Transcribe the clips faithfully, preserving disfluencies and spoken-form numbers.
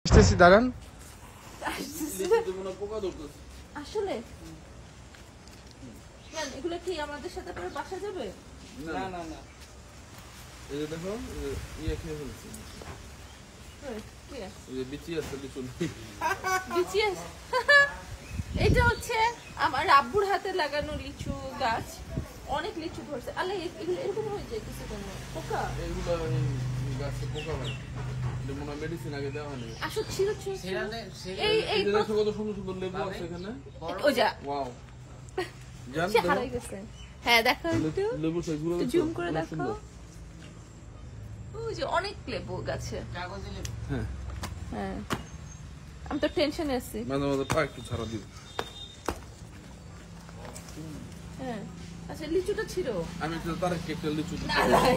আসতেছি দাঁড়ান। আসলে এগুলো কি আমাদের সাথে করে বাসা যাবে? না না না, এই যে দেখো ইয়ে খেয়ে ফেলছি। এটা হচ্ছে আমার আব্বুর হাতে লাগানো লিচু গাছ, অনেক লিচু ধরছে। আল্লাহ এগুলো এরকম হয়ে যায় কিছু কোনো পোকা, এগুলো গাছে পোকা হয়, মনে হয় মেডিসিন আগে দেওয়া হয়নি। আসলে ছিল ছিল এই এই দেখো কত সুন্দর সুন্দর লেবু আছে এখানে। ও যা ওয়াও, জান হারাই গেছে। হ্যাঁ দেখো একটু লেবু সেগুলো জুম করে দেখো, ওই যে অনেক লেবু গাছে। কাগজে লেবু। হ্যাঁ হ্যাঁ, আমি তো টেনশনে আছি। মাঝে মাঝে পা একটু ছাড়া দিই। হ্যাঁ আচ্ছা, লিচুটা ছিল, আমি একটু তার একটা লিচু দিই।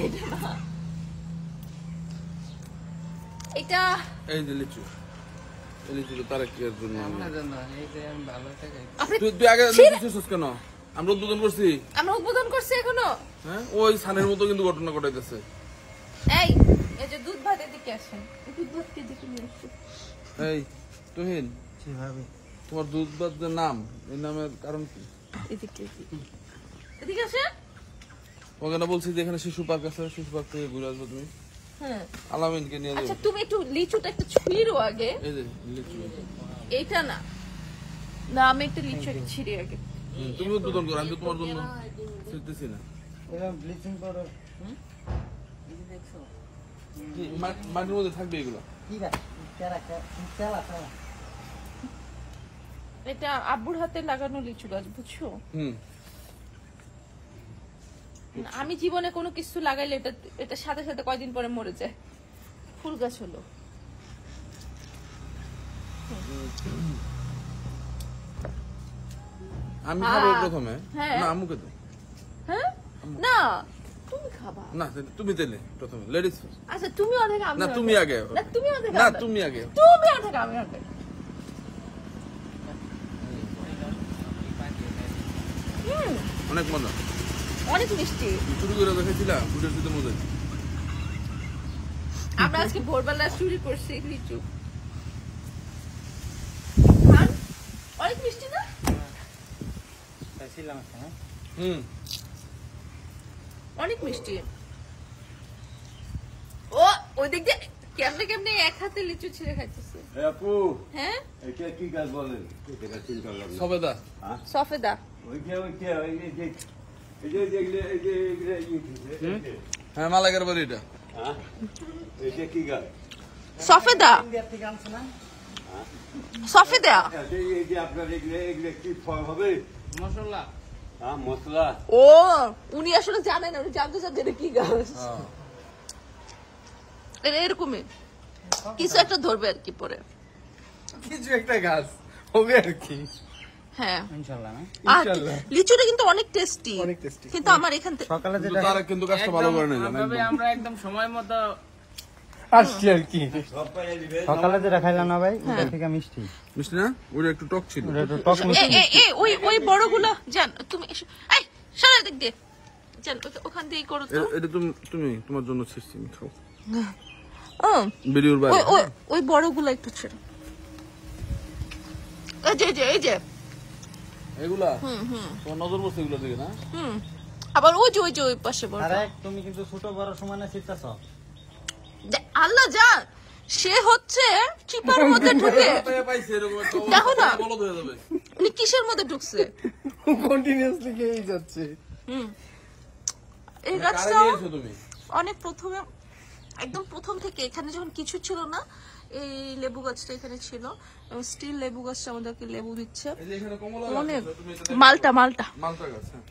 এটা এই যে লিচু, এই লিচুটা তার কি এর জন্য আমি জানো, এই যে আমি ভালো টাকা। তুই তুই আগে লিচুস কেন? আমরা উদ্বোধন করছি। আমরা উদ্বোধন করছি এখনো? হ্যাঁ, ওই সানের মতো কিন্তু ঘটনা ঘটাইতেছে। এই এই যে দুধ ভাত এদিকে আসেন, দুধ ভাত কে দিকে নিয়ে আসো। এই তুহিন, কিভাবে তোমার দুধ ভাত যে নাম, এই নামের কারণ কি? এদিকে এদিকে আসে। ওখানে বলছি যে এখানে শিশু পার্ক আছে, শিশু পার্ক থেকে ঘুরে আসবে তুমি। হ্যাঁ আলামিনকে নিয়ে যাবো। আচ্ছা তুমি একটু লিচুটা একটু ছুঁড়ো আগে। এই যে লিচু, এইটা না না, আমি একটু লিচু একটু ছিঁড়ি আগে। তুমি উদ্বোধন করো, আমি তো তোমার জন্য ছিড়তেছি না। এরকম ব্লিচিং পাউডার দেখছো কি মাটির মধ্যে থাকবে এগুলো? কি রে তেরা তেরা তেরা এটা আব্বুর হাতে লাগানো লিচু গাছ, বুঝছো? হুম, আমি জীবনে কোনো কিছু লাগাইলে এটা এটা সাথে সাথে কয়দিন পরে মরে যায়। ফুল গাছ হলো। আমি খাবো প্রথমে। হ্যাঁ। না আম্মুকে দাও। হ্যাঁ না তুমি খাবা না তুমি তেলে প্রথমে, লেডিস। আচ্ছা তুমি অর্ধেক আমি না তুমি আগে। না তুমি অর্ধেক না তুমি আগে। তুমি অর্ধেক আমি অর্ধেক। অনেক মজা, অনেক মিষ্টি। চুরি করে দেখেছিলাম ফুটের সাথে মজা। আমরা আজকে ভোরবেলা চুরি করছি লিচু। অনেক মিষ্টি না? খাইছিলাম হ্যাঁ। হুম, অনেক মিষ্টি। ও ওই দিক দিয়ে কেমনে কেমনে এক হাতে লিচু ছিঁড়ে খাইতেছে। আপু, হ্যাঁ এটা কি গাছ বলেন? এটা চিন্তা করলাম না। সবেদা। সফেদা। ওই যে ওই যে ওই যে এই যে যেগুলো এই যে এগুলো ইয়ে হ্যাঁ, মালাগের বাড়ি এটা। হ্যাঁ, এটা কি গাছ? সফেদা ইন্ডিয়া থেকে আনছো না? সফেদা। এই এই যে আপনার এগুলো এগুলো কি ফল হবে? মশলা হ্যাঁ, মশলা। ও উনি আসলে জানেন, উনি জানতে চান এটা কি গাছ। এটা এরকমই কিছু একটা ধরবে আর কি পরে, কিছু একটা গাছ হবে আর কি। হ্যাঁ ইনশাআল্লাহ না। আর লিচুটা কিন্তু অনেক টেস্টি, অনেক টেস্টি। কিন্তু আমার এখান থেকে সকালে কিন্তু যেটা তারা কিন্তু কাজটা ভালো করে নেয় তবে আমরা একদম সময় মতো আসছি আর কি। সব পাইয়া দিবে। সকালে যেটা খাইলাম না ভাই, ওটা থেকে মিষ্টি। মিষ্টি না? ওটা একটু টক ছিল। ওটা একটু টক এ মিষ্টি। এ এ ওই ওই বড়গুলো জান তুমি এসো। এই সারা দিক দিয়ে জান ওকে- ওখান দিয়ে করো তো। এ- এটা তুমি তুমি তোমার জন্য ছিড়ছি, খাও। ও ভিডিওর ওই বাইরে। ওই ওই বড়গুলো একটু ছেড়ে। এই যে এই যে এই যে এগুলা হুম হুম তোমার নজর পড়ছে এগুলো দিকে না? হুম আবার ওই যে ওই যে ওই পাশে বড়। আরে তুমি কিন্তু ছোট বড় সমানে চিত্তাছ। আল্লাহ জান, সে হচ্ছে চিপার মধ্যে ঢুকে। পাইয়া পাইছে এরকম একটা দেখো না। অবস্থা, বলদ হয়ে যাবে। উনি কিসের মধ্যে ঢুকছে? কন্টিনিউয়াসলি খেয়েই যাচ্ছে। হুম এই কারে গাছটা নিয়ে এসো তুমি? অনেক প্রথমে একদম প্রথম থেকে এখানে যখন কিছু ছিল না, এই লেবু গাছটা এখানে ছিল এবং স্টিল লেবু গাছটা আমাদেরকে লেবু দিচ্ছে। এই যে এখানে কমলা অনেক গাছ আছে, তুমি এটা দেখো। মালটা মালটা মালটা গাছ, হ্যাঁ।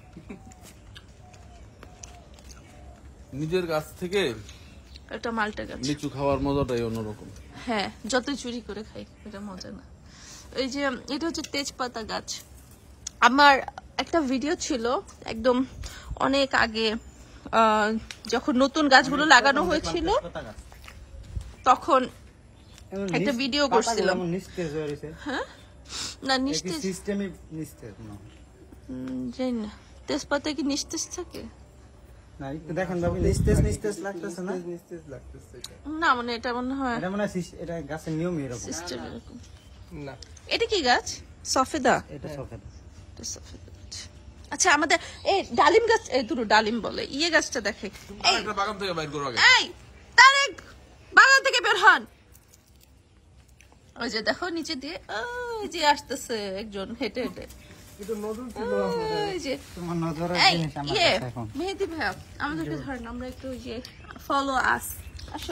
নিজের গাছ থেকে এটা মালটা গাছ। লিচু খাওয়ার মজাটাই অন্যরকম। হ্যাঁ যতই চুরি করে খাই এটা মজা না। এই যে এটা হচ্ছে তেজপাতা গাছ। আমার একটা ভিডিও ছিল একদম অনেক আগে, আহ, যখন নতুন গাছগুলো লাগানো হয়েছিল তখন একটা ভিডিও করছিলাম। যেমন নিস্তেজ হয়ে রয়েছে। হ্যাঁ না নিস্তেজ সিস্টেমই নিস্তেজ না। উম, জানি না তেজপাতা কি নিস্তেজ থাকে। না একটু দেখেন বাবু নিস্তেজ নিস্তেজ লাগতেছে না নিস্তেজ লাগতেছে এটা। না মানে এটা মনে হয় এটা মনে হয় সিস- এটা গাছের নিয়ম এরকম সিস্টেম এরকম। না এটা কি গাছ? সফেদা। এটা সফেদ এটা সফেদা গাছ। আচ্ছা আমাদের এই ডালিম গাছ, এই দুটো ডালিম বলে, ইয়ে গাছটা দেখে। এই একটা বাগান থেকে বাইর করো আগে। এই তারেক, বাগান থেকে বের হন। ওই যে দেখো নিচে দিয়ে ওই যে আসতেছে একজন হেঁটে হেঁটে। এটা নতুন ছিল ওই যে তোমার নজরের এই জিনিস আমার ইয়ে কাছে এখন মেহেদি ভাইয়া আমাদেরকে ধরেন, আমরা একটু ওই যে ফলো আস, আসো।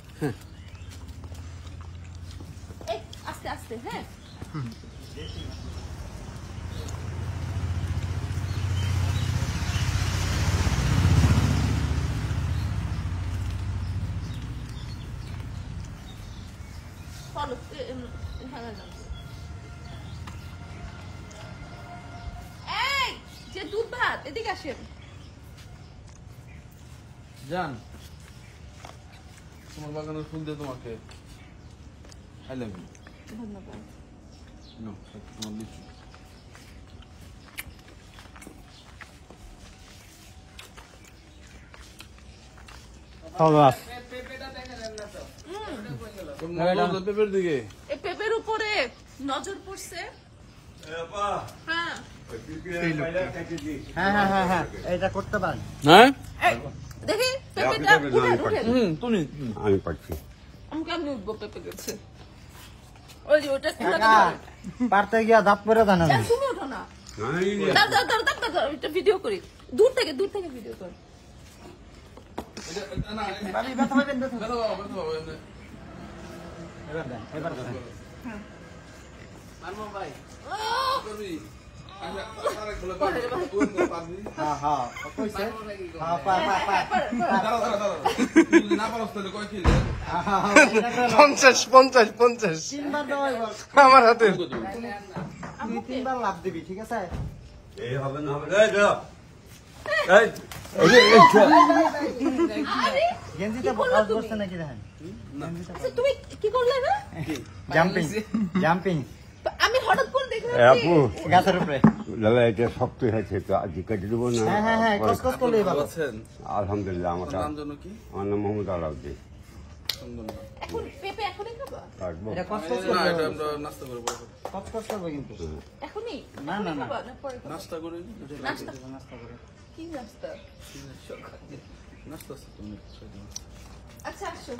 এই আস্তে আস্তে, হ্যাঁ ফলো। এই যে দুধ ভাত, এদিকে আসেন। জান তোমার বাগানের ফুল দিয়ে তোমাকে আই লাভ ইউ। ধন্যবাদ। নো তোমার লিচু। অলওয়াস তোমার নজর পেপের দিকে। এই পেঁপের উপরে নজর পড়ছে। হ্যাঁ হ্যাঁ হ্যাঁ হ্যাঁ হ্যাঁ এটা করতে পারেন হ্যাঁ এই, দেখি পেঁপেটা উঠেন উঠেন। হুম তুমি আমি পাচ্ছি আমি কেমনি উঠবো পেঁপে গেছে? ওই যে ওটা কুড়াতে কাকা হবে। পারতে গিয়া দাঁত পরে জানা এই, তুমি ওঠো না। নাই দাঁড় দাঁড় দাঁড় দাঁড় দাঁড়, এটা ভিডিও করি দূর থেকে, দূর থেকে ভিডিও করি। এটা না বাবি ব্যথা পাবেন ব্যথা বেটা বাবা বেটা বাবা এনে এবার দেন এবার দেন করবি আচ্ছা আরেক বলে পারবি তুই তো পারবি। হ্যাঁ হ্যাঁ কইছে হ্যাঁ পা পা পা দাঁড়া দাঁড়া দাঁড়া তুই যদি না পারস তাহলে কয় কি রে? পঞ্চাশ পঞ্চাশ পঞ্চাশ তিনবার দেওয়াই বল আমার হাতে তুই তিনবার লাভ দিবি ঠিক আছে এই হবে না হবে এই দাও এই আরে গেঞ্জিটা কি করলে কাজ তুমি? করছে নাকি দেখেন আচ্ছা, তুমি কি করলে না? জাম্পিং জাম্পিং আমি হঠাৎ করে দেখলাম এ যে আপু গাছের উপরে দাদা এটা শক্ত হয়েছে তো আজ কেটে দেবো না হ্যাঁ হ্যাঁ হ্যাঁ কসকস করলেই ভালো আছেন আলহামদুলিল্লাহ আমার নাম জানো কি? আমার নাম মোহাম্মদ আলাউদ্দিন চন্দন। এখন পেঁপে এখনই খাবা? থাকবো এটা কসকস না করবে এটা আমরা নাস্তা করে পরে খাবো। কসকস করবে কিন্তু এখনই? না, না, এখনই না। খাবা? না পরে খাবা? নাস্তা করে নাস্তা নাস্তা করে কি নাস্তা? নাস্তা আছে তুমি খাইতে পারো। আচ্ছা আসো।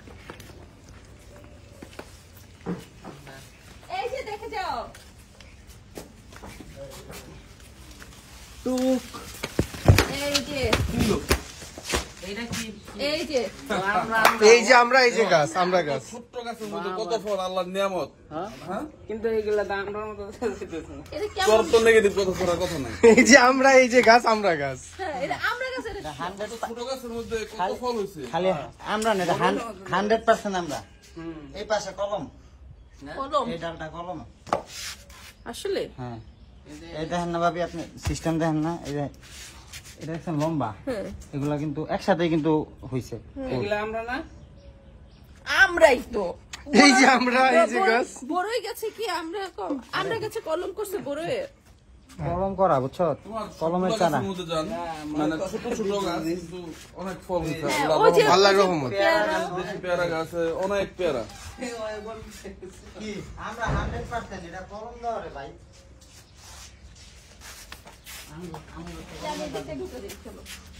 এই যে দেখে যাও। টুক এই যে কিলো এই যে এই যে আমরা এই যে গাছ আমরা গাছ ছোট্ট গাছের মধ্যে কত ফল আল্লাহর নিয়ামত। হ্যাঁ কিন্তু এইগুলা দামটার মতো এটা তোর কেমন? তো নেগেটিভ কথা করার কথা নাই। এই যে আমরা এই যে গাছ আমরা গাছ হ্যাঁ, এটা আমরা কাছে এটা হান্ড্রেড ছোট গাছের মধ্যে কত ফল হয়েছে। খালি আমরা না হান্ড্রেড পার্সেন্ট আমরা এই পাশে কলম কলম। এই ডালটা কলম আসলে হ্যাঁ এই দেখেন না ভাবি আপনি সিস্টেম দেখেন না এই যে এটা একদম লম্বা হ্যাঁ। এগুলা কিন্তু একসাথে কিন্তু হইছে আমরাই তো এই যে আমরা এই যে বড়- গাছ বড়ই গেছে কি আমরা ক- আমরা গেছে কলম করছে বড়য়ে। কলম করা বুঝছো তোমার কলমের ছোট চারা গাছের মধ্যে যান মানে ছোট ছোট গাছ কিন্তু অনেক ফল হয়েছে। হ্যাঁ, আল্লাহ ওই যে- আল্লাহর রহমত পেয়ারা। দেশি পেয়ারা গাছে অনেক পেয়ারা। কি আমরা হান্ড্রেড পার্সেন্ট এটা কলম দেওয়া রে ভাই আমি এদিকে ঢুকে দিই, চলো।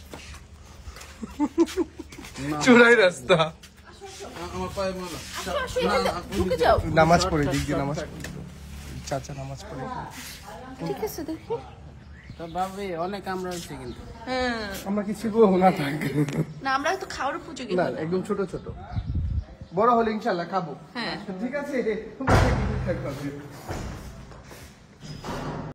চূড়াই রাস্তা আ- আমার পায়ে মালা আসো, আসো, এদিকে ঢুকে যাও। নামাজ পড়ে দিক দিয়ে নামাজ পড়ে চাচা নামাজ পড়ে ঠিক আছে দেখি। অনেক আমরা হচ্ছে কিন্তু হ্যাঁ, আমরা কিছু করবো না থাক না আমরা তো খাওয়ার উপযোগী না হলাম। একদম ছোট ছোট বড় হলে ইনশাল্লাহ খাবো হ্যাঁ ঠিক আছে তোমরা কি খাবে